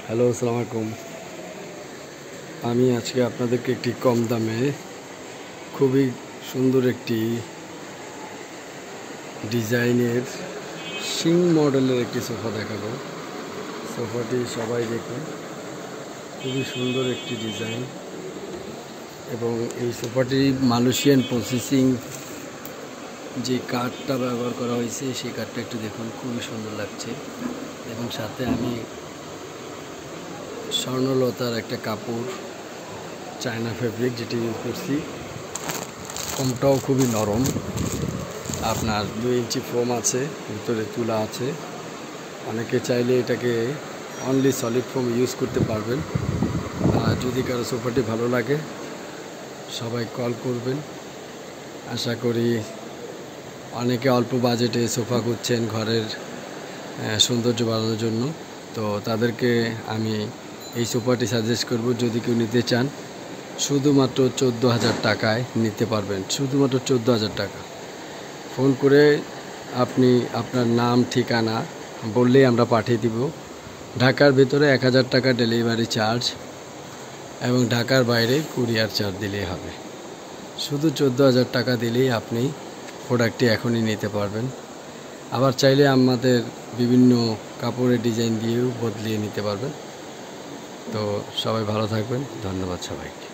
Hello, আসসালামু আলাইকুম। আমি আজকে আপনাদেরকে একটি কম দামে খুবই সুন্দর একটি ডিজাইনের শিং মডেলের একটি সোফা দেখাবো। সোফাটি সবাই দেখুন, খুবই সুন্দর একটি ডিজাইন এবং এই সোফাটি মালয়েশিয়ান প্রসেসিং যে কাঠটা ব্যবহার করা হয়েছে সেই কাঠটা একটু দেখুন, খুবই সুন্দর লাগছে। এবং সাথে আমি স্বর্ণলতার একটা কাপড়, চায়না ফেব্রিক যেটি ইউজ করছি। ফোমটাও খুবই নরম, আপনার 2 ইঞ্চি ফোম আছে, ভিতরে তুলা আছে। অনেকে চাইলে এটাকে অনলি সলিড ফোম ইউজ করতে পারবেন। আর যদি কারো সোফাটি ভালো লাগে সবাই কল করবেন। আশা করি অনেকে অল্প বাজেটে সোফা খুঁজছেন ঘরের সৌন্দর্য বাড়ানোর জন্য, তো তাদেরকে আমি এই সোফাটি সাজেস্ট করব। যদি কেউ নিতে চান শুধুমাত্র 14,000 টাকায় নিতে পারবেন, শুধুমাত্র 14,000 টাকা। ফোন করে আপনি আপনার নাম ঠিকানা বললেই আমরা পাঠিয়ে দিব। ঢাকার ভেতরে 1,000 টাকা ডেলিভারি চার্জ এবং ঢাকার বাইরে কুরিয়ার চার্জ দিলেই হবে। শুধু 14,000 টাকা দিলেই আপনি প্রোডাক্টটি এখনই নিতে পারবেন। আবার চাইলে আমাদের বিভিন্ন কাপড়ের ডিজাইন দিয়েও বদলিয়ে নিতে পারবেন। তো সবাই ভালো থাকবেন, ধন্যবাদ সবাইকে।